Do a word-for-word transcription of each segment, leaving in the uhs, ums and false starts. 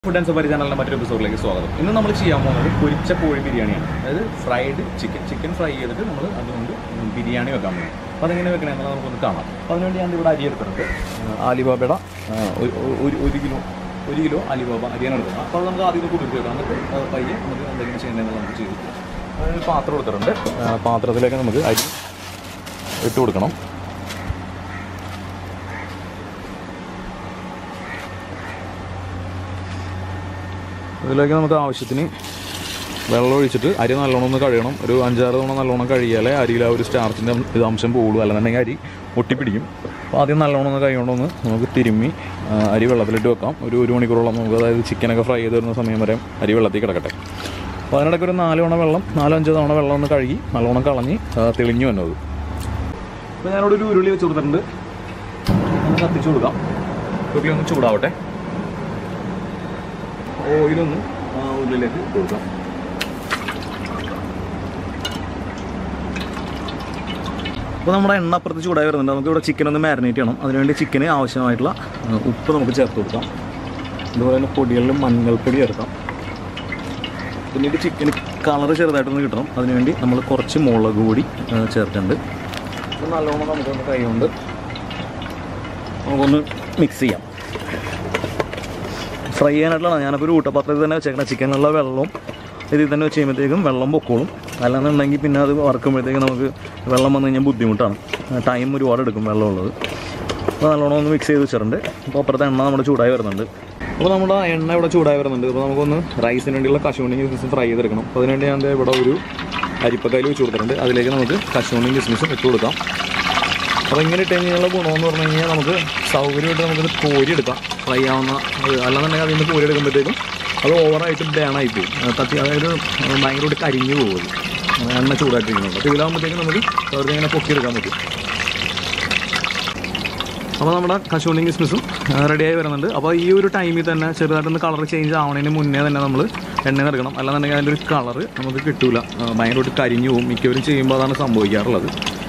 Food and Super channel മറ്റൊരു എപ്പിസോഡിലേക്ക് സ്വാഗതം. ഇന്ന് നമ്മൾ ചെയ്യാൻ പോകുന്നത് പൊരിച്ച കോഴി ബിരിയാണിയാണ്. അതായത് ഫ്രൈഡ് ചിക്കൻ ചിക്കൻ ഫ്രൈ ചെയ്തിട്ട് നമ്മൾ അതുകൊണ്ട് ബിരിയാണി വെക്കാൻ പോകും. അപ്പോൾ അതെങ്ങനെ വെക്കണമെന്ന് നമുക്കൊന്ന് കാണാം. അപ്പോൾ അതിനുവേണ്ടി ഞാൻ ഇവിടെ അരി എടുത്തിട്ടുണ്ട്. ആലിബാബയുടെ ഒരു ഒരു കിലോ ഒരു കിലോ ആലിബാബ അരിയാണ് എടുക്കുന്നത്. അപ്പോൾ അത് നമുക്ക് ആദ്യം കുടിച്ച് വെക്കാം. എന്നിട്ട് പയ്യെ നമുക്ക് എന്തെങ്കിലും ചെയ്യേണ്ടതെന്ന് നമുക്ക് ചെയ്തു. അതൊരു പാത്രം എടുത്തിട്ടുണ്ട്. പാത്രത്തിലേക്ക് നമുക്ക് അരി ഇട്ട് കൊടുക്കണം. ഇതിലേക്ക് നമുക്ക് ആവശ്യത്തിന് വെള്ളം ഒഴിച്ചിട്ട് അരി നല്ലോണം ഒന്ന് കഴിയണം. ഒരു അഞ്ചാറ് തവണ നല്ലോണം കഴിയാലേ അരിയിൽ ആ ഒരു സ്റ്റാർച്ചിൻ്റെ ഇത് അംശം പോകുള്ളൂ, അല്ലെന്നുണ്ടെങ്കിൽ അരി ഒട്ടിപ്പിടിക്കും. അപ്പോൾ ആദ്യം നല്ലോണം ഒന്ന് കഴിയുകൊണ്ടൊന്ന് നമുക്ക് തിരുമ്മി അരി വെള്ളത്തിലിട്ട് വെക്കാം. ഒരു ഒരു മണിക്കൂറോളം നമുക്ക്, അതായത് ചിക്കനൊക്കെ ഫ്രൈ ചെയ്ത് വരുന്ന സമയം വരെ അരി വെള്ളത്തിൽ കിടക്കട്ടെ. അപ്പോൾ അതിനിടയ്ക്ക് ഒരു നാല് തവണ വെള്ളം നാലോ അഞ്ചോ തവണ വെള്ളം ഒന്ന് കഴുകി നല്ലോണം കളഞ്ഞ് തെളിഞ്ഞു വന്നത്. അപ്പോൾ ഞാനിവിടെ ഒരു ഉരുളി വെച്ച് കൊടുത്തിട്ടുണ്ട്. ഒന്ന് കത്തിച്ചു കൊടുക്കാം. ഉരുളി ഒന്ന് ചൂടാവട്ടെ. ഓയിലൊന്ന് ഉള്ളിലേക്ക് കൊടുക്കാം. അപ്പോൾ നമ്മുടെ എണ്ണ അപ്പുറത്ത് ചൂടായി വരുന്നുണ്ട്. നമുക്ക് ഇവിടെ ചിക്കൻ ഒന്ന് മാരിനേറ്റ് ചെയ്യണം. അതിനുവേണ്ടി ചിക്കന് ആവശ്യമായിട്ടുള്ള ഉപ്പ് നമുക്ക് ചേർത്ത് കൊടുക്കാം. അതുപോലെ തന്നെ പൊടികളിലും മഞ്ഞൾപ്പൊടി ചേർക്കാം. പിന്നീട് ചിക്കന് കളറ് ചെറുതായിട്ടൊന്ന് കിട്ടണം. അതിനുവേണ്ടി നമ്മൾ കുറച്ച് മുളക് പൊടി ചേർക്കുന്നുണ്ട്. അപ്പോൾ നല്ലോണം നമുക്കൊന്ന് കൈ കൊണ്ട് നമുക്കൊന്ന് മിക്സ് ചെയ്യാം. ഫ്രൈ ചെയ്യാനായിട്ടുള്ളതാണ് ഞാനപ്പോൾ ഒരു ഊട്ടപാത്രത്തിൽ തന്നെ വെച്ചേക്കണം. ചിക്കനുള്ള വെള്ളവും ഇതിൽ തന്നെ വെച്ച് കഴിയുമ്പോഴത്തേക്കും വെള്ളം പൊക്കോളും. അല്ലാന്നുണ്ടെങ്കിൽ പിന്നെ അത് വറുക്കുമ്പോഴത്തേക്കും നമുക്ക് വെള്ളം വന്നു കഴിഞ്ഞാൽ ബുദ്ധിമുട്ടാണ്. ടൈം ഒരുപാട് എടുക്കും വെള്ളമുള്ളത്. അപ്പോൾ നല്ലോണം ഒന്ന് മിക്സ് ചെയ്ത് വെച്ചിട്ടുണ്ട്. അപ്പോൾ അപ്പുറത്തെ എണ്ണ നമ്മുടെ ചൂടായി വരുന്നുണ്ട്. അപ്പോൾ നമ്മുടെ എണ്ണ ഇവിടെ ചൂടായി വരുന്നുണ്ട്. അപ്പോൾ നമുക്കൊന്ന് റൈസിന് വേണ്ടിയുള്ള കശുവണ്ടി കിസ്മിസ് ഫ്രൈ ചെയ്തെടുക്കണം. അപ്പോൾ അതിനുവേണ്ടി ഞാൻ ഇവിടെ ഒരു അരിപ്പക്കയിൽ വെച്ച് കൊടുത്തിട്ടുണ്ട്. അതിലേക്ക് നമുക്ക് കശുവണ്ടി കിസ്മിസും ഇട്ട് കൊടുക്കാം. അപ്പോൾ ഇങ്ങനെ ഇട്ട് കഴിഞ്ഞാൽ ഗുണമെന്ന് പറഞ്ഞു കഴിഞ്ഞാൽ നമുക്ക് സൗകര്യമായിട്ട് നമുക്കത് കോരിയെടുക്കാം. ഫ്രൈ ആവുന്ന, അല്ലാന്നുണ്ടെങ്കിൽ അതിൽ നിന്ന് കോരിയെടുക്കുമ്പോഴത്തേക്കും അത് ഓവറായിട്ട് ബേണായി പോകും. കത്തി, അതായത് ഭയങ്കരമായിട്ട് കരിഞ്ഞു പോകും എണ്ണ ചൂടായിട്ടിരിക്കുന്നുണ്ട്. അപ്പോൾ ഇതിലാകുമ്പോഴത്തേക്കും നമുക്ക് വെറുതെ ഇങ്ങനെ പൊക്കിയെടുക്കാൻ പറ്റും. അപ്പോൾ നമ്മുടെ കശുവണ്ടി കിസ്മിസും റെഡിയായി വരുന്നുണ്ട്. അപ്പോൾ ഈ ഒരു ടൈമിൽ തന്നെ ചെറുതായിട്ടൊന്ന് കളർ ചേഞ്ച് ആവണതിന് മുന്നേ തന്നെ നമ്മൾ എണ്ണ എടുക്കണം. അല്ലാന്നുണ്ടെങ്കിൽ അതിൻ്റെ ഒരു കളറ് നമുക്ക് കിട്ടില്ല, ഭയങ്കരമായിട്ട് കരിഞ്ഞു പോകും. മിക്കവരും ചെയ്യുമ്പോൾ അതാണ് സംഭവിക്കാറുള്ളത്.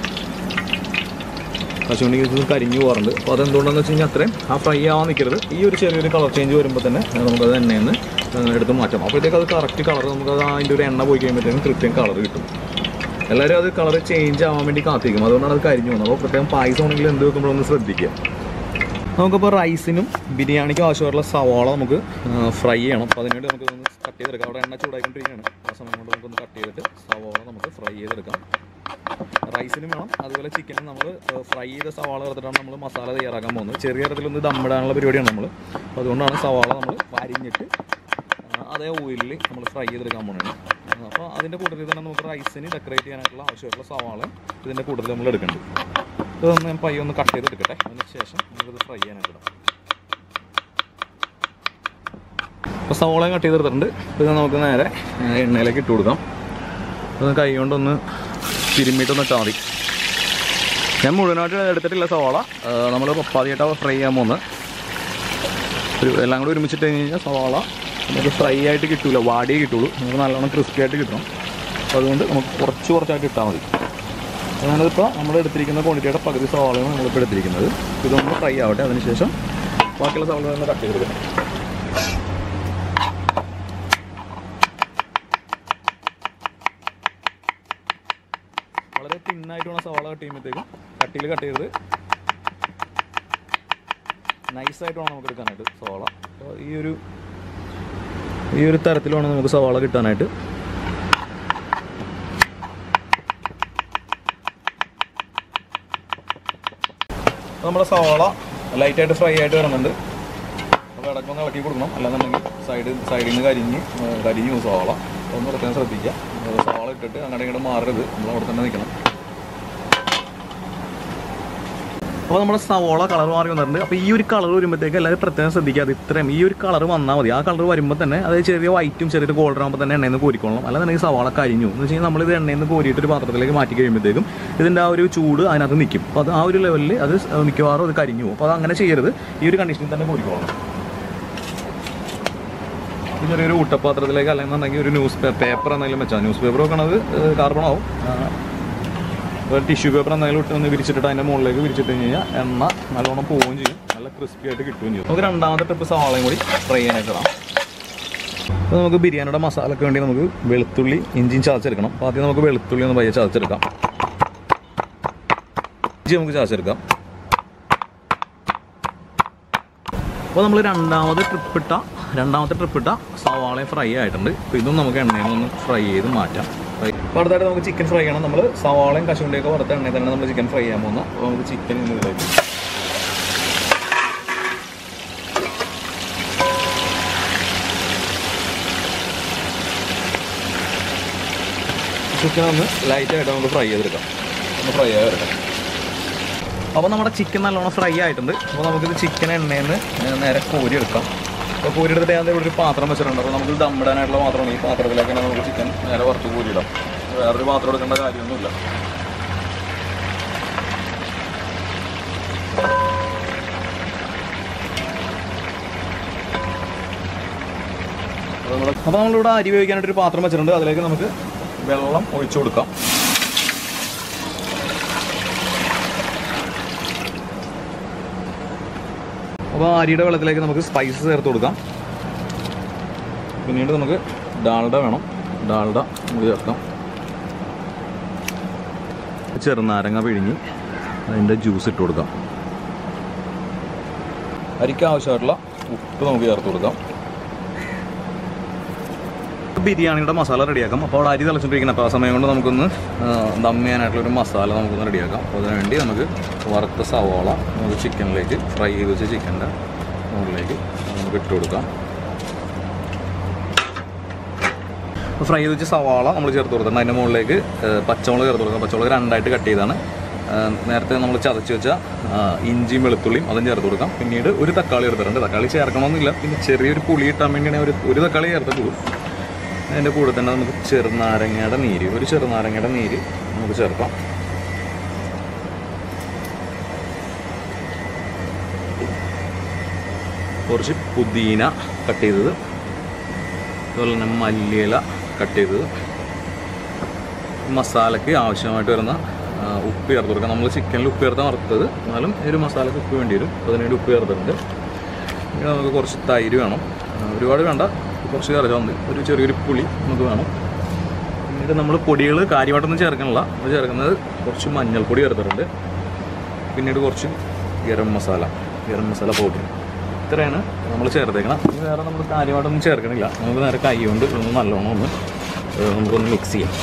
കശുവണ്ടി കിസ്മിസ് കരിഞ്ഞു പോകാറുണ്ട്. അപ്പോൾ അതെന്തുകൊണ്ടാണെന്ന് വെച്ച് കഴിഞ്ഞാൽ അത്രയും ആ ഫ്രൈ ആവാൻ നിൽക്കരുത്. ഈ ഒരു ചെറിയൊരു കളർ ചേഞ്ച് വരുമ്പോൾ തന്നെ നമുക്കത് എണ്ണയിൽ നിന്ന് എടുത്ത് മാറ്റാം. അപ്പോഴത്തേക്ക് അത് കറക്റ്റ് കളർ നമുക്കത് അതിൻ്റെ ഒരു എണ്ണ പോയി കഴിയുമ്പോഴത്തേക്കും കൃത്യം കളർ കിട്ടും. എല്ലാവരും അത് കളർ ചേഞ്ച് ആവാൻ വേണ്ടി കാത്തിരിക്കും. അതുകൊണ്ടാണ് അത് കരിഞ്ഞു പോകുന്നത്. അപ്പോൾ പ്രത്യേകം പായസം ആണെങ്കിൽ എന്ത് വെക്കുമ്പോഴൊന്ന് ശ്രദ്ധിക്കുക. നമുക്കിപ്പോൾ റൈസിനും ബിരിയാണിക്കും ആവശ്യമായിട്ടുള്ള സവാള നമുക്ക് ഫ്രൈ ചെയ്യണം. അപ്പോൾ അതിനുവേണ്ടി നമുക്കൊന്ന് കട്ട് ചെയ്തെടുക്കാം. അവിടെ എണ്ണ ചൂടായിക്കൊണ്ടിരിക്കുകയാണ്. ആ സമയം കൊണ്ട് നമുക്കൊന്ന് കട്ട് ചെയ്തിട്ട് സവാള നമുക്ക് ഫ്രൈ ചെയ്തെടുക്കാം. റൈസിനും വേണം, അതുപോലെ ചിക്കനും നമ്മൾ ഫ്രൈ ചെയ്ത സവാള ചേർത്തിട്ടാണ് നമ്മൾ മസാല തയ്യാറാക്കാൻ പോകുന്നത്. ചെറിയ തരത്തിലൊന്ന് ദമ്മിടാനുള്ള പരിപാടിയാണ് നമ്മൾ. അപ്പോൾ അതുകൊണ്ടാണ് സവാള നമ്മൾ വരിഞ്ഞിട്ട് അതേ ഓയിലിൽ നമ്മൾ ഫ്രൈ ചെയ്തെടുക്കാൻ പോകുന്നത്. അപ്പോൾ അതിൻ്റെ കൂട്ടത്തിൽ തന്നെ നമുക്ക് റൈസിന് ഡെക്കറേറ്റ് ചെയ്യാനായിട്ടുള്ള ആവശ്യമായിട്ടുള്ള സവാള ഇതിൻ്റെ കൂട്ടത്തിൽ നമ്മൾ എടുക്കുന്നുണ്ട്. ഇതൊന്ന് ഞാൻ പയ്യെ ഒന്ന് കട്ട് ചെയ്തെടുക്കട്ടെ. അതിന് ശേഷം നമുക്കിത് ഫ്രൈ ചെയ്യാനായിട്ടിടാം. അപ്പോൾ സവാള കട്ട് ചെയ്തെടുത്തിട്ടുണ്ട്. ഇത് നമുക്ക് നേരെ എണ്ണയിലേക്ക് ഇട്ട് കൊടുക്കാം. അത് കൈ കൊണ്ടൊന്ന് തിരുമ്മിയിട്ടൊന്ന് ഇട്ടാൽ മതി. ഞാൻ മുഴുവനായിട്ട് എടുത്തിട്ടില്ല സവാള. നമ്മൾ പപ്പാതിയായിട്ടാണ് ഫ്രൈ ചെയ്യാൻ പോകുന്നത്. ഒരു എല്ലാം കൂടി ഒരുമിച്ചിട്ട് കഴിഞ്ഞ് കഴിഞ്ഞാൽ സവാള നമുക്ക് ഫ്രൈ ആയിട്ട് കിട്ടില്ല, വാടിയേ കിട്ടുള്ളൂ. നമുക്ക് നല്ലോണം ക്രിസ്പി ആയിട്ട് കിട്ടണം. അപ്പോൾ അതുകൊണ്ട് നമുക്ക് കുറച്ച് കുറച്ചായിട്ട് ഇട്ടാൽ മതി. ഞാനതിപ്പോൾ നമ്മൾ എടുത്തിരിക്കുന്ന ക്വാണ്ടിറ്റിയുടെ പകുതി സവാളയാണ് നമ്മളിപ്പോൾ എടുത്തിരിക്കുന്നത്. ഇതൊന്ന് ഫ്രൈ ആവട്ടെ. അതിനുശേഷം ബാക്കിയുള്ള സവാള ഒന്ന് കട്ട് ചെയ്തെടുക്കണം. വളരെ തിന്നായിട്ട് വേണം സവാള കട്ട് ചെയ്യുമ്പോഴത്തേക്കും. കട്ടിയിൽ കട്ട് ചെയ്ത് നൈസായിട്ട് വേണം നമുക്ക് എടുക്കാനായിട്ട് സവാള. അപ്പോൾ ഈ ഒരു ഈ ഒരു തരത്തിൽ വേണം നമുക്ക് സവാള കിട്ടാനായിട്ട്. നമ്മുടെ സവാള ലൈറ്റായിട്ട് ഫ്രൈ ആയിട്ട് വരുന്നുണ്ട്. അപ്പോൾ ഇടയ്ക്കൊന്ന് ഇളക്കി കൊടുക്കണം. അല്ലാന്നുണ്ടെങ്കിൽ സൈഡ് സൈഡിൽ നിന്ന് കരിഞ്ഞ് കരിഞ്ഞു സവാള. ഒന്ന് പ്രത്യേകം ശ്രദ്ധിക്കുക. സവാള ഇട്ടിട്ട് അങ്ങോട്ട് ഇങ്ങോട്ട് മാറരുത്, നമ്മൾ അവിടെ തന്നെ നിൽക്കണം. അപ്പോൾ നമ്മുടെ സവാള കളർ മാറി വന്നിട്ടുണ്ട്. അപ്പോൾ ഈ ഒരു കളർ വരുമ്പോഴത്തേക്ക് എല്ലാവരും പ്രത്യേകം ശ്രദ്ധിക്കുക. അത് ഇത്രയും ഈ ഒരു കളർ വന്നാൽ മതി. ആ കളർ വരുമ്പോൾ തന്നെ അതായത് ചെറിയ വൈറ്റും ചെറിയൊരു ഗോൾഡൻ ആകുമ്പോൾ തന്നെ എണ്ണയിൽ നിന്ന് കോരിക്കൊള്ളണം. അല്ലാന്നുണ്ടെങ്കിൽ സവാള കരിഞ്ഞു എന്ന് വെച്ച് കഴിഞ്ഞാൽ നമ്മളിത് എണ്ണയിൽ നിന്ന് കോരിയിട്ട് ഒരു പാത്രത്തിലേക്ക് മാറ്റി കഴിയുമ്പോഴത്തേക്കും ഇതിൻ്റെ ആ ഒരു ചൂട് അതിനകത്ത് നിൽക്കും. അപ്പോൾ അത് ആ ഒരു ലെവലിൽ അത് മിക്കവാറും അത് കരിഞ്ഞു പോകും. അപ്പോൾ അത് അങ്ങനെ ചെയ്യരുത്. ഈ ഒരു കണ്ടീഷനിൽ തന്നെ കോരിക്കൊള്ളണം. ചെറിയൊരു ഊട്ടപാത്രത്തിലേക്ക് അല്ലെന്നുണ്ടെങ്കിൽ ഒരു ന്യൂസ് പേപ്പർ എന്തെങ്കിലും വെച്ചാൽ, ന്യൂസ് പേപ്പർ വെക്കണത് കാർബൺ ആവും. ടിഷ്യൂ പേപ്പർ എന്തെങ്കിലും ഇട്ട് ഒന്ന് വിരിച്ചിട്ട് അതിൻ്റെ മുകളിലേക്ക് വിരിച്ചിട്ട് കഴിഞ്ഞാൽ എണ്ണ നല്ലോണം പോവുകയും ചെയ്യും, നല്ല ക്രിസ്പി ആയിട്ട് കിട്ടുകയും ചെയ്യും. നമുക്ക് രണ്ടാമത്തെ ട്രിപ്പ് സവാളയും കൂടി ഫ്രൈ ചെയ്യാനായിട്ട് ഇടാം. അപ്പോൾ നമുക്ക് ബിരിയാണിയുടെ മസാലയ്ക്ക് വേണ്ടി നമുക്ക് വെളുത്തുള്ളി ഇഞ്ചിയും ചതച്ചെടുക്കണം. അപ്പോൾ ആദ്യം നമുക്ക് വെളുത്തുള്ളി ഒന്ന് പയ്യെ ചതച്ചെടുക്കാം. ഇഞ്ചി നമുക്ക് ചതച്ചെടുക്കാം. അപ്പോൾ നമ്മൾ രണ്ടാമത് ട്രിപ്പ് ഇട്ട രണ്ടാമത്തെ ട്രിപ്പ് ഇട്ട സവാളയും ഫ്രൈ ആയിട്ടുണ്ട്. അപ്പോൾ ഇതും നമുക്ക് എണ്ണയിൽ നിന്ന് ഫ്രൈ ചെയ്ത് മാറ്റാം. അപ്പോൾ അടുത്തായിട്ട് നമുക്ക് ചിക്കൻ ഫ്രൈ ചെയ്യണം. നമ്മൾ സവാളയും കശുവണ്ടിയൊക്കെ വറുത്ത എണ്ണയിൽ തന്നെ നമ്മൾ ചിക്കൻ ഫ്രൈ ചെയ്യാൻ പോകുന്നത്. അപ്പോൾ നമുക്ക് ചിക്കൻ ഇന്ന് ഇതിലേക്ക് ചിക്കൻ ഒന്ന് ലൈറ്റായിട്ട് നമുക്ക് ഫ്രൈ ചെയ്തെടുക്കാം. ഒന്ന് ഫ്രൈ ആയി വരട്ടെ. അപ്പോൾ നമ്മുടെ ചിക്കൻ നല്ലോണം ഫ്രൈ ആയിട്ടുണ്ട്. അപ്പോൾ നമുക്കിത് ചിക്കൻ എണ്ണയിൽ നിന്ന് നേരെ കോരി എടുക്കാം. അപ്പോൾ കോരി എടുത്തിട്ട് ഞാൻ ഇവിടെ ഒരു പാത്രം വെച്ചിട്ടുണ്ട്. അപ്പോൾ നമുക്ക് ദമ്മിടാനായിട്ടുള്ള പാത്രമാണ്. ഈ പാത്രത്തിലേക്ക് തന്നെ നമുക്ക് ചിക്കൻ നേരെ വറുത്ത് കോരിയിടാം. വേറൊരു പാത്രം എടുക്കേണ്ട കാര്യമൊന്നുമില്ല. അപ്പോൾ നമ്മളിവിടെ അരി വേവിക്കാനായിട്ടൊരു പാത്രം വെച്ചിട്ടുണ്ട്. അതിലേക്ക് നമുക്ക് വെള്ളം ഒഴിച്ചു കൊടുക്കാം. അപ്പോൾ അരിയുടെ വെള്ളത്തിലേക്ക് നമുക്ക് സ്പൈസ് ചേർത്ത് കൊടുക്കാം. പിന്നീട് നമുക്ക് ഡാൽഡ വേണം. ഡാൽഡ നമുക്ക് ചേർക്കാം. ചെറുനാരങ്ങ പിഴിഞ്ഞ് അതിൻ്റെ ജ്യൂസ് ഇട്ട് കൊടുക്കാം. അരിക്ക് ആവശ്യമായിട്ടുള്ള ഉപ്പ് നമുക്ക് ചേർത്ത് കൊടുക്കാം. ബിരിയാണിയുടെ മസാല റെഡിയാക്കാം. അപ്പോൾ അവിടെ അരി തിളച്ചിട്ടിരിക്കണം. അപ്പോൾ ആ സമയം കൊണ്ട് നമുക്കൊന്ന് ദം ചെയ്യാനായിട്ടുള്ളൊരു മസാല നമുക്കൊന്ന് റെഡിയാക്കാം. അപ്പോൾ അതിനുവേണ്ടി നമുക്ക് വറുത്ത സവാള നമുക്ക് ചിക്കനിലേക്ക് ഫ്രൈ ചെയ്ത് വെച്ച ചിക്കൻ്റെ മുകളിലേക്ക് നമുക്ക് ഇട്ട് കൊടുക്കാം. അപ്പോൾ ഫ്രൈ ചെയ്ത് വെച്ച സവാള നമ്മൾ ചേർത്ത് കൊടുത്തിട്ടുണ്ട്. അതിൻ്റെ മുകളിലേക്ക് പച്ചമുളക് ചേർത്ത് കൊടുക്കാം. പച്ചമുളക് രണ്ടായിട്ട് കട്ട് ചെയ്താണ്. നേരത്തെ നമ്മൾ ചതച്ച് വെച്ച ഇഞ്ചിയും വെളുത്തുള്ളിയും അതും ചേർത്ത് കൊടുക്കാം. പിന്നീട് ഒരു തക്കാളി എടുത്തിട്ടുണ്ട്. തക്കാളി ചേർക്കണമെന്നില്ല, പിന്നെ ചെറിയൊരു പുളി ഇട്ടാൻ വേണ്ടിയാണ് ഒരു ഒരു തക്കാളി ചേർത്തിട്ടുള്ളൂ. അതിൻ്റെ കൂടെ തന്നെ നമുക്ക് ചെറുനാരങ്ങയുടെ നീര് ഒരു ചെറുനാരങ്ങയുടെ നീര് നമുക്ക് ചേർക്കാം. കുറച്ച് പുതിന കട്ട് ചെയ്തത്, അതുപോലെ തന്നെ മല്ലിയില കട്ട് ചെയ്തത്, മസാലയ്ക്ക് ആവശ്യമായിട്ട് വരുന്ന ഉപ്പ് ചേർത്ത് കൊടുക്കാം. നമ്മൾ ചിക്കനിൽ ഉപ്പ് ചേർത്താൽ വറുത്തത്, എന്നാലും ഒരു മസാലയ്ക്ക് ഉപ്പ് വേണ്ടി വരും. അതിനുവേണ്ടി ഉപ്പ് ചേർത്തിട്ടുണ്ട്. പിന്നെ നമുക്ക് കുറച്ച് തൈര് വേണം. ഒരുപാട് വേണ്ട, കുറച്ച് ചേർച്ചാൽ മതി. ഒരു ചെറിയൊരു പുളി നമുക്ക് വേണം. പിന്നീട് നമ്മൾ പൊടികൾ കാര്യമായിട്ടൊന്നും ചേർക്കണില്ല. അത് ചേർക്കുന്നത് കുറച്ച് മഞ്ഞൾപ്പൊടി ചേർത്തിട്ടുണ്ട്. പിന്നീട് കുറച്ച് ഗരം മസാല ഗരം മസാല പൗഡർ. ഇത്രയാണ് നമ്മൾ ചേർത്തേക്കണം. വേറെ നമ്മൾ കാര്യമായിട്ടൊന്നും ചേർക്കണില്ല. നമുക്ക് നേരെ കൈ കൊണ്ട് ഒന്ന് നല്ലോണം ഒന്ന് നമുക്കൊന്ന് മിക്സ് ചെയ്യാം.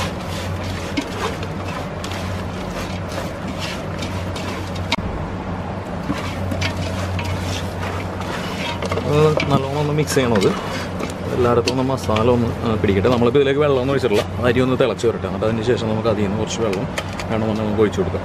നല്ലോണം ഒന്ന് മിക്സ് ചെയ്യണത്. എല്ലായിടത്തും ഒന്ന് മസാല ഒന്ന് പിടിക്കട്ടെ. നമ്മളിപ്പോൾ ഇതിലേക്ക് വെള്ളമൊന്നും ഒഴിച്ചിട്ടില്ല. അരി ഒന്ന് തിളച്ച് വരട്ടെ. എന്നിട്ട് അതിന് ശേഷം നമുക്ക് അതിൽ നിന്ന് കുറച്ച് വെള്ളം വേണമെന്ന് നമുക്ക് ഒഴിച്ചു കൊടുക്കാം.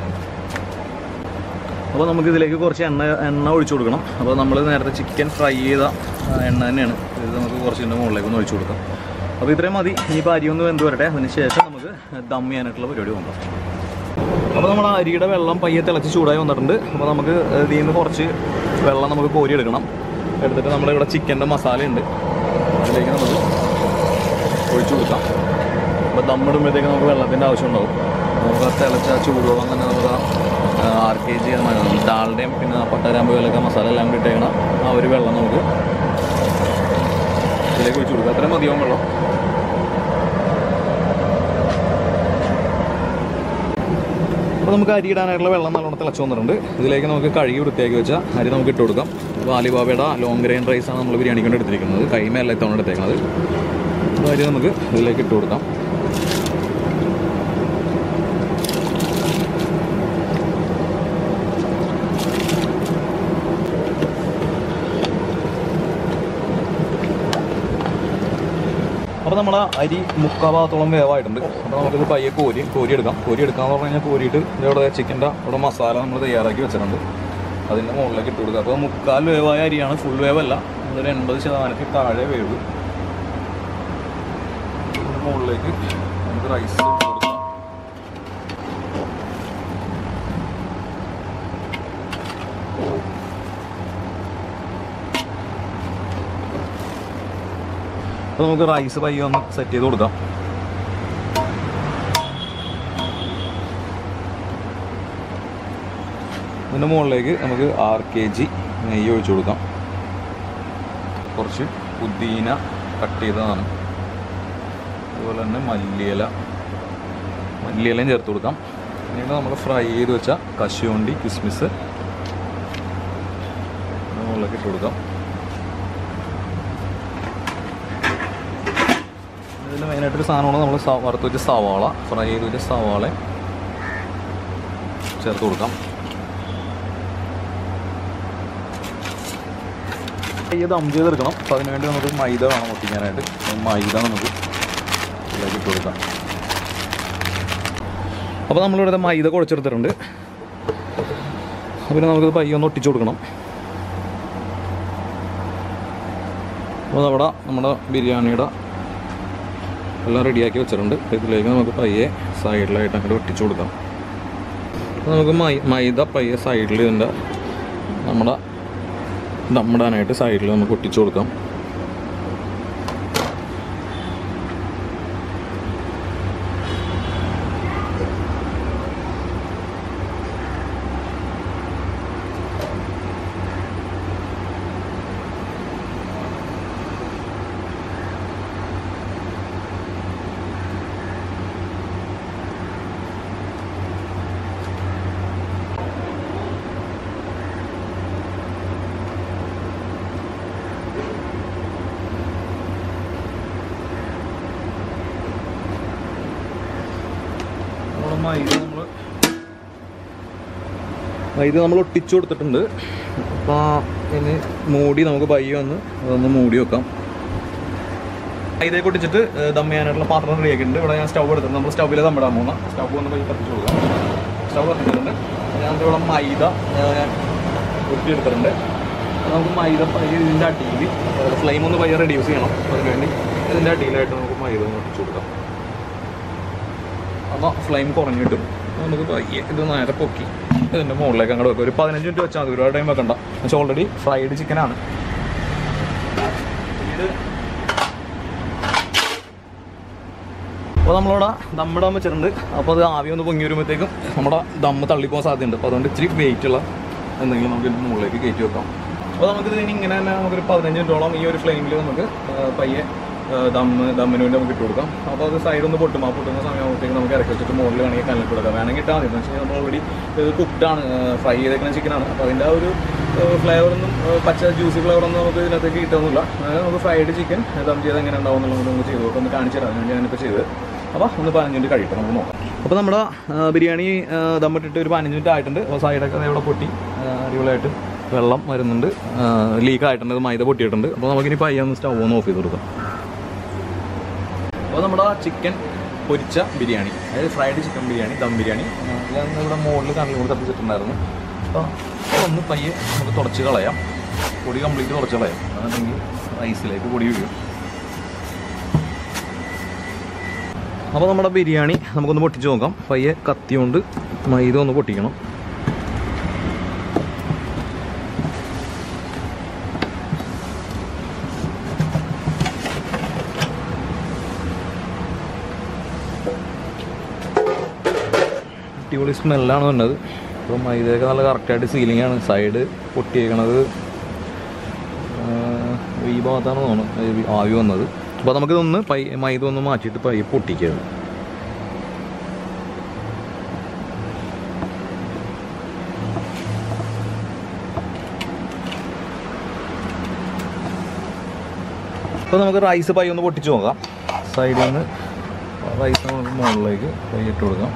അപ്പോൾ നമുക്ക് ഇതിലേക്ക് കുറച്ച് എണ്ണ എണ്ണ ഒഴിച്ചു കൊടുക്കണം. അപ്പോൾ നമ്മൾ നേരത്തെ ചിക്കൻ ഫ്രൈ ചെയ്ത എണ്ണ തന്നെയാണ് ഇത്. നമുക്ക് കുറച്ച് ഇതിൻ്റെ മുകളിലേക്ക് ഒന്ന് ഒഴിച്ചു കൊടുക്കാം. അപ്പോൾ ഇത്രയും മതി. ഇനിയിപ്പോൾ അരി ഒന്ന് വെന്ത് വരട്ടെ. അതിന് ശേഷം നമുക്ക് ദം ചെയ്യാനായിട്ടുള്ള പരിപാടി നോക്കാം. അപ്പോൾ നമ്മുടെ അരിയുടെ വെള്ളം പയ്യെ തിളച്ച് ചൂടായി വന്നിട്ടുണ്ട്. അപ്പോൾ നമുക്ക് ഇതിൽ നിന്ന് കുറച്ച് വെള്ളം നമുക്ക് കോരിയെടുക്കണം. എടുത്തിട്ട് നമ്മളിവിടെ ചിക്കൻ്റെ മസാലയുണ്ട്, അതിലേക്ക് നമുക്ക് ഒഴിച്ചു കൊടുക്കാം. അപ്പോൾ ദമ്മിടുമ്പോഴത്തേക്ക് നമുക്ക് വെള്ളത്തിൻ്റെ ആവശ്യം ഉണ്ടാവും. നമുക്ക് ആ തിളച്ച ചൂടുവെള്ളം തന്നെ നമുക്ക് ആർ കെ ജി ഡാൽഡയും പിന്നെ പട്ടാരാമ്പ് വിലക്ക മസാല എല്ലാം കൂടി ഇട്ടേക്കണം. ആ ഒരു വെള്ളം നമുക്ക് ഇതിലേക്ക് ഒഴിച്ചു കൊടുക്കാം. അത്രയും മതിയാവും വെള്ളം. അപ്പോൾ നമുക്ക് അരി ഇടാനായിട്ടുള്ള വെള്ളം നല്ലോണം തിളച്ച് വന്നിട്ടുണ്ട്. ഇതിലേക്ക് നമുക്ക് കഴുകി വൃത്തിയാക്കി വെച്ചാൽ അരി നമുക്ക് ഇട്ട് കൊടുക്കാം. അപ്പോൾ ആലിബാബയുടെ ലോങ് ഗ്രെയിൻ റൈസാണ് നമ്മൾ ബിരിയാണിക്ക് കൊണ്ട് എടുത്തിരിക്കുന്നത്. കൈമയല്ല ഇത്തവണ എടുത്തേക്കുന്നത്. അപ്പോൾ അരി നമുക്ക് ഇതിലേക്ക് ഇട്ട് കൊടുക്കാം. അപ്പോൾ നമ്മുടെ അരി മുക്കാൽ ഭാഗത്തോളം വേവായിട്ടുണ്ട്. അപ്പോൾ നമുക്കിത് പയ്യെ കോരി കോരി എടുക്കാം. കോരി എടുക്കാമെന്ന് പറഞ്ഞു കഴിഞ്ഞാൽ കോരിയിട്ട് ഇവിടെ ചിക്കൻ്റെ ഇവിടെ മസാല നമ്മൾ തയ്യാറാക്കി വെച്ചിട്ടുണ്ട്. അതിൻ്റെ മുകളിലേക്ക് ഇട്ട് കൊടുക്കുക. അപ്പോൾ മുക്കാൽ വേവായ അരിയാണ്, ഫുൾ വേവല്ല. ഒരു എൺപത് ശതമാനത്തിൽ താഴെ വേവ്. ഇതിൻ്റെ മുകളിലേക്ക് നമുക്ക് റൈസ് ഇട്ട് കൊടുക്കാം. അപ്പോൾ നമുക്ക് റൈസ് പയ്യെ ഒന്ന് സെറ്റ് ചെയ്ത് കൊടുക്കാം. ഇതിൻ്റെ മുകളിലേക്ക് നമുക്ക് ആറ് കെ ജി നെയ്യ് ഒഴിച്ചു കൊടുക്കാം. കുറച്ച് പുതിന കട്ട് ചെയ്തതാണ്. അതുപോലെ തന്നെ മല്ലിയില മല്ലിയിലയും ചേർത്ത് കൊടുക്കാം. പിന്നീട് നമ്മൾ ഫ്രൈ ചെയ്ത് വെച്ച കശുവണ്ടി കിസ്മിസ് മുകളിലേക്ക് ഇട്ട് കൊടുക്കാം. ഇതിൽ മെയിനായിട്ടൊരു സാധനമാണ് നമ്മൾ വറുത്ത് വെച്ച സവാള, ഫ്രൈ ചെയ്ത് വെച്ച സവാള ചേർത്ത് കൊടുക്കാം. ഇത് ദം ചെയ്തെടുക്കണം. അപ്പോൾ അതിനുവേണ്ടി നമുക്ക് മൈദ വേണം ഒട്ടിക്കാനായിട്ട്. മൈദ നമുക്ക് ഇതിലേക്ക് ഇട്ട് കൊടുക്കാം. അപ്പോൾ നമ്മളിവിടെ മൈദ കുഴച്ചെടുത്തിട്ടുണ്ട്. അപ്പോൾ നമുക്കിത് പയ്യെ ഒന്ന് ഒട്ടിച്ചു കൊടുക്കണം. അപ്പോൾ അവിടെ നമ്മുടെ ബിരിയാണിയുടെ എല്ലാം റെഡിയാക്കി വെച്ചിട്ടുണ്ട്. ഇതിലേക്ക് നമുക്ക് പയ്യെ സൈഡിലായിട്ട് അങ്ങോട്ട് ഒട്ടിച്ചു കൊടുക്കാം. അപ്പോൾ നമുക്ക് മൈ മൈദ പയ്യെ സൈഡിൽ ഇതിൻ്റെ നമ്മുടെ ദമ്മിടാനായിട്ട് സൈഡിൽ നമുക്ക് ഒട്ടിച്ചു കൊടുക്കാം. മൈദ നമ്മൾ മൈദ നമ്മൾ ഒട്ടിച്ചു കൊടുത്തിട്ടുണ്ട്. അപ്പോൾ ഇനി മൂടി നമുക്ക് പയ്യെ വന്ന് അതൊന്ന് മൂടി വെക്കാം. മൈദയൊക്കെ ഒട്ടിച്ചിട്ട് ദം ചെയ്യാനായിട്ടുള്ള പാത്രം റെഡിയാക്കിയിട്ടുണ്ട്. ഇവിടെ ഞാൻ സ്റ്റവ് എടുത്തിട്ടുണ്ട്. നമ്മൾ സ്റ്റൗവിൽ ദമ്മിടാൻ പോകുന്ന സ്റ്റവ് ഒന്ന് പയ്യെ കത്തിച്ചു കൊടുക്കാം. സ്റ്റവ് കത്തിച്ചിട്ടുണ്ട്. ഞാൻ ഇവിടെ മൈദ ഒട്ടിയെടുത്തിട്ടുണ്ട്. നമുക്ക് മൈദ പയ്യെ ഇതിൻ്റെ അടിയിൽ ഫ്ലെയിം ഒന്ന് പയ്യെ റെഡ്യൂസ് ചെയ്യണം. അതിനുവേണ്ടി ഇതിൻ്റെ അടിയിലായിട്ട് നമുക്ക് മൈദ ഒന്ന് ഒട്ടിച്ചു കൊടുക്കാം. അപ്പോൾ ഫ്ലെയിം കുറഞ്ഞിട്ടും നമുക്ക് പയ്യെ ഇത് നേരെ പൊക്കി ഇതിൻ്റെ മുകളിലേക്ക് അങ്ങോട്ട് വെക്കാം. ഒരു പതിനഞ്ച് മിനിറ്റ് വെച്ചാൽ മതി, ഒരുപാട് ടൈം വെക്കണ്ട. പക്ഷേ ഓൾറെഡി ഫ്രൈഡ് ചിക്കനാണ് ഇത്. അപ്പോൾ നമ്മളിവിടെ ദമ്മിടാൻ വെച്ചിട്ടുണ്ട്. അപ്പോൾ അത് ആവി ഒന്ന് പൊങ്ങി വരുമ്പോഴത്തേക്കും നമ്മുടെ ദമ്മ് തള്ളിപ്പോകാൻ സാധ്യതയുണ്ട്. അപ്പോൾ അതുകൊണ്ട് ഇച്ചിരി വെയിറ്റുള്ള എന്തെങ്കിലും നമുക്ക് ഇതിൻ്റെ മുകളിലേക്ക് കയറ്റി വെക്കാം. അപ്പോൾ നമുക്കിത് ഇനി ഇങ്ങനെ തന്നെ നമുക്കൊരു പതിനഞ്ച് മിനിറ്റോളം ഈ ഒരു ഫ്ലെയിമിൽ നമുക്ക് പയ്യെ ദമ്മ് ദമ്മിന് വേണ്ടി നമുക്ക് ഇട്ട് കൊടുക്കാം. അപ്പോൾ അത് സൈഡൊന്ന് പൊട്ടും. ആ പൊട്ടുന്ന സമയമാകുമ്പോഴത്തേക്ക് നമുക്ക് ഇറക്കി വെച്ചിട്ട് മുകളിൽ വേണമെങ്കിൽ കല്ലിട്ട് കൊടുക്കാം. വേണമെങ്കിൽ ഇട്ടാൽ മതി. എന്ന് വെച്ച് കഴിഞ്ഞാൽ നമ്മൾ ഓൾറെഡി ഇത് കുക്ക്ഡാണ്, ഫ്രൈ ചെയ്തേക്കുന്ന ചിക്കനാണ്. അപ്പോൾ അതിൻ്റെ ആ ഒരു ഫ്ലേവറൊന്നും പച്ച ജ്യൂസി ഫ്ലേവറൊന്നും നമുക്ക് ഇതിനകത്തേക്ക് കിട്ടുന്നില്ല. അതായത് നമുക്ക് ഫ്രൈഡ് ചിക്കൻ ദം ചെയ്ത് എങ്ങനെ ഉണ്ടാവും എന്നുള്ളത് നമുക്ക് ചെയ്ത് നോക്കാം. ഒന്ന് കാണിച്ചു തരാം. ഞാനിപ്പോൾ ചെയ്ത് അപ്പോൾ ഒന്ന് പതിനഞ്ച് മിനിറ്റ് കഴിയട്ടെ, നമുക്ക് നോക്കാം. അപ്പോൾ നമ്മുടെ ബിരിയാണി ദമ്മിട്ടിട്ട് ഒരു പതിനഞ്ച് മിനിറ്റ് ആയിട്ടുണ്ട്. അപ്പോൾ സൈഡൊക്കെ അതേവിടെ പൊട്ടി അടിപൊളിയായിട്ട് വെള്ളം വരുന്നുണ്ട്, ലീക്ക് ആയിട്ടുണ്ട്, മൈദ പൊട്ടിയിട്ടുണ്ട്. അപ്പോൾ നമുക്കിനി പയ്യെ ഒന്ന് സ്റ്റവ് ഒന്ന് ഓഫ് ചെയ്ത് കൊടുക്കാം. അപ്പോൾ നമ്മുടെ ചിക്കൻ പൊരിച്ച ബിരിയാണി, അതായത് ഫ്രൈഡ് ചിക്കൻ ബിരിയാണി, ദം ബിരിയാണി ഞാൻ ഇവിടെ മുകളിൽ കണ്ണിൽ കൂടി കത്തിച്ചിട്ടുണ്ടായിരുന്നു. അപ്പോൾ ഒന്ന് പയ്യെ നമുക്ക് തുടച്ച് കളയാം. പൊടി കംപ്ലീറ്റ് തുടച്ച് കളയാം. അതാണെങ്കിൽ റൈസിലേക്ക് പൊടി വീഴും. അപ്പോൾ നമ്മുടെ ബിരിയാണി നമുക്കൊന്ന് പൊട്ടിച്ച് നോക്കാം. പയ്യെ കത്തി കൊണ്ട് മൈദ ഒന്ന് പൊട്ടിക്കണം. അടിപൊളി സ്മെല്ലാണ് വന്നത്. അപ്പോൾ മൈദയൊക്കെ നല്ല കറക്റ്റായിട്ട് സീലിംഗാണ്. സൈഡ് പൊട്ടിയേക്കണത് ഈ ഭാഗത്താണ് തോന്നുന്നത് ആവി വന്നത്. അപ്പോൾ നമുക്കിതൊന്ന് പൈ മൈദ ഒന്ന് മാറ്റിയിട്ട് പയ്യെ പൊട്ടിക്കുകയാണ്. അപ്പോൾ നമുക്ക് റൈസ് പയ്യെ ഒന്ന് പൊട്ടിച്ച് നോക്കാം. സൈഡിൽ നിന്ന് റൈസ് നമുക്ക് മുകളിലേക്ക് പയ്യെ ഇട്ട് കൊടുക്കാം.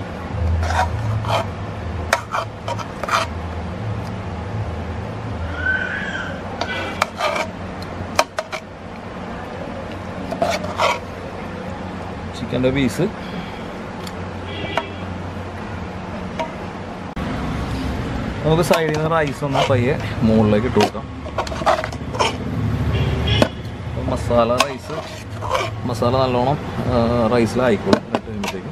ചിക്കൻ്റെ പീസ് നമുക്ക് സൈഡിൽ നിന്ന് റൈസ് ഒന്ന് പയ്യെ മുകളിലേക്ക് ഇട്ട് കൊടുക്കാം. മസാല റൈസ് മസാല നല്ലോണം റൈസിലായിക്കോളും. ഇട്ട് കഴിയുമ്പോഴത്തേക്കും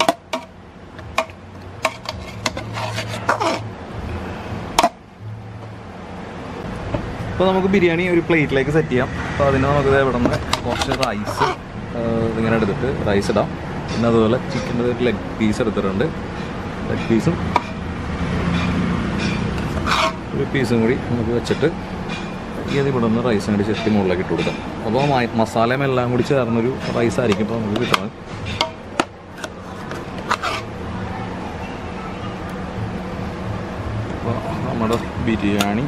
ഇപ്പോൾ നമുക്ക് ബിരിയാണി ഒരു പ്ലേറ്റിലേക്ക് സെറ്റ് ചെയ്യാം. അപ്പോൾ അതിന് നമുക്ക് ഇവിടെ നിന്ന് കുറച്ച് റൈസ് ഇതിങ്ങനെ എടുത്തിട്ട് റൈസ് ഇടാം. പിന്നെ അതുപോലെ ചിക്കൻ്റെ ഒരു ലെഗ് പീസ് എടുത്തിട്ടുണ്ട്. ലെഗ് പീസും ഒരു പീസും കൂടി നമുക്ക് വെച്ചിട്ട് ഇത് ഇവിടെ നിന്ന് റൈസും കൂടി ചെത്തി മുകളിലേക്ക് ഇട്ട് കൊടുക്കാം. അപ്പോൾ മസാലയും എല്ലാം കൂടി ചേർന്നൊരു റൈസായിരിക്കും ഇപ്പോൾ നമുക്ക് കിട്ടുന്നത്. അപ്പോൾ നമ്മുടെ ബിരിയാണി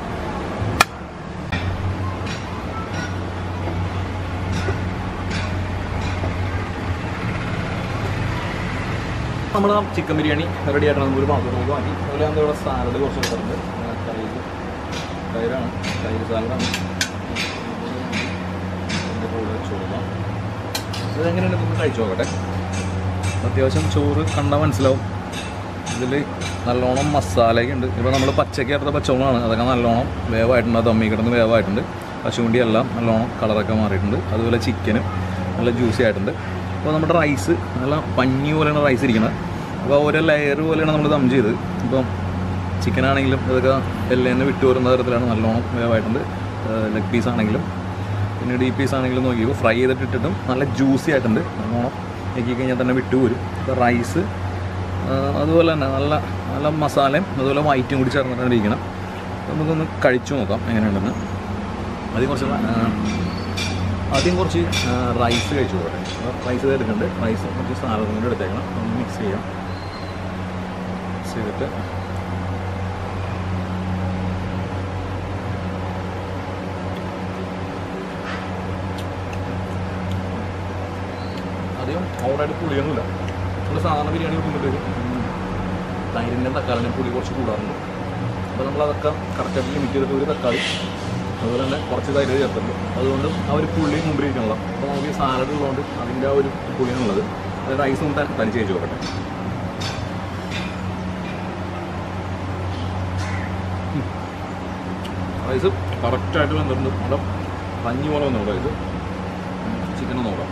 നമ്മൾ ചിക്കൻ ബിരിയാണി റെഡി ആയിട്ട് നമുക്ക് ഒരു പാത്രം നമുക്ക് മാറ്റി. അതുപോലെ നമുക്ക് ഇവിടെ സാലഡ് കുറച്ച് എടുത്തിട്ടുണ്ട്. തൈര് തൈരാണ് തൈര് സാലഡാണ്. അതിൻ്റെ കൂടെ ചോറാം. ഇതെങ്ങനെയാണ് നമുക്ക് കഴിച്ചു നോക്കട്ടെ. അത്യാവശ്യം ചോറ് കണ്ടാൽ മനസ്സിലാവും. ഇതിൽ നല്ലോണം മസാലയൊക്കെ ഉണ്ട്. ഇപ്പോൾ നമ്മൾ പച്ചയ്ക്ക് എടുത്ത പച്ചവളമാണ്, അതൊക്കെ നല്ലോണം വേവായിട്ടുണ്ട്. ദമ്മി കിടന്ന് വേവായിട്ടുണ്ട്. പശുവണ്ടി എല്ലാം നല്ലോണം കളറൊക്കെ മാറിയിട്ടുണ്ട്. അതുപോലെ ചിക്കനും നല്ല ജ്യൂസി ആയിട്ടുണ്ട്. അപ്പോൾ നമ്മുടെ റൈസ് നല്ല പഞ്ഞി പോലെയാണ് റൈസ് ഇരിക്കുന്നത്. അപ്പോൾ ഓരോ ലെയർ പോലെയാണ് നമ്മൾ ദം ചെയ്ത്. ഇപ്പം ചിക്കനാണെങ്കിലും ഇതൊക്കെ എല്ലാം തന്നെ വിട്ടു വരുന്ന തരത്തിലാണ് നല്ലോണം വേവായിട്ടുണ്ട്. ലെഗ് പീസ് ആണെങ്കിലും പിന്നെ ഡീപ് പീസ് ആണെങ്കിലും നോക്കിയപ്പോൾ ഫ്രൈ ചെയ്തിട്ട് ഇട്ടിട്ടും നല്ല ജ്യൂസി ആയിട്ടുണ്ട്. നല്ലോണം നോക്കി കഴിഞ്ഞാൽ തന്നെ വിട്ടു വരും. അപ്പോൾ റൈസ് അതുപോലെ തന്നെ നല്ല നല്ല മസാലയും അതുപോലെ വൈറ്റും കൂടി ചേർന്നിട്ടാണ് ഇരിക്കണം. നമുക്കൊന്ന് കഴിച്ചു നോക്കാം എങ്ങനെയുണ്ടെന്ന്. ആദ്യം കുറച്ച് ആദ്യം കുറച്ച് റൈസ് കഴിച്ചു പോകട്ടെ. റൈസ് എടുക്കുന്നുണ്ട്. റൈസ് കുറച്ച് സാലഡും കൂടി എടുത്തേക്കണം. ഒന്ന് മിക്സ് ചെയ്യാം. മിക്സ് ചെയ്തിട്ട് അധികം ഓവറായിട്ട് പുളിയൊന്നുമില്ല. നമ്മൾ സാധാരണ ബിരിയാണി വെക്കുമ്പോഴത്തേക്കും തൈരിൻ്റെ തക്കാളിൻ്റെ പുളി കുറച്ച് കൂടാറുണ്ട്. അപ്പോൾ നമ്മളതൊക്കെ കറക്റ്റായിട്ട് ലിമിറ്റ് ചെയ്തിട്ട് ഒരു തക്കാളി അതുപോലെ തന്നെ കുറച്ച് തൈര് ചേർത്തുണ്ട്. അതുകൊണ്ടും ആ ഒരു പുള്ളി മുമ്പിരിക്കണല്ലോ. അപ്പോൾ നമുക്ക് ഈ സാലഡ് ഉള്ളതുകൊണ്ട് അതിൻ്റെ ആ ഒരു പുളിയാണുള്ളത്. അത് റൈസ് കൊണ്ട് തനിച്ച് കഴിച്ച് നോക്കട്ടെ. റൈസ് കറക്റ്റായിട്ട് വന്നിട്ടുണ്ട്. അവിടെ പഞ്ഞി പോലെ വന്നു റൈസ്. ചിക്കൻ നോക്കാം.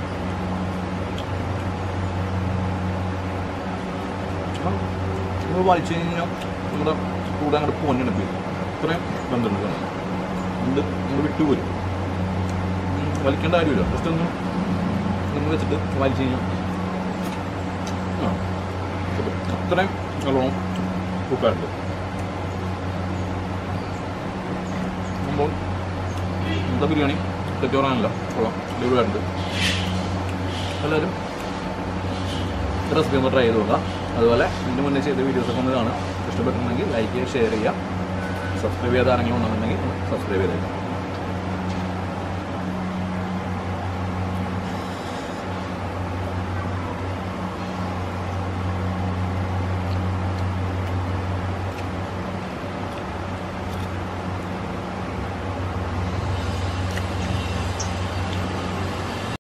നമ്മൾ വലിച്ചു കഴിഞ്ഞാൽ നമ്മുടെ കൂടെ അങ്ങോട്ട് പൊന്നെടുപ്പ് ഇത്രയും ബന്ധമുണ്ട്. ഉണ്ട് നമ്മൾ വിട്ടുപോരും. വലിക്കേണ്ട കാര്യമില്ല. ജസ്റ്റ് ഒന്ന് നമ്മൾ വെച്ചിട്ട് വലിച്ചു കഴിഞ്ഞാൽ ആ അത്രയും നല്ലോണം കുക്കാറുണ്ട്. സംഭവം ഇന്നത്തെ ബിരിയാണി തെറ്റോറാനല്ല കൊള്ളാം. അടിപൊളിയായിട്ടുണ്ട്. എല്ലാവരും റെസിപ്പി ഒന്ന് ട്രൈ ചെയ്ത് നോക്കാം. അതുപോലെ ഇതിന് മുന്നേ ചെയ്ത വീഡിയോസൊക്കെ ഒന്ന് കാണാം. ഇഷ്ടപ്പെട്ടിട്ടുണ്ടെങ്കിൽ ലൈക്ക് ചെയ്യുക, ഷെയർ ചെയ്യുക. സബ്സ്ക്രൈബ് ചെയ്ത ആരെങ്കിലും ഉണ്ടെന്നുണ്ടെങ്കിൽ സബ്സ്ക്രൈബ് ചെയ്തേക്കാം.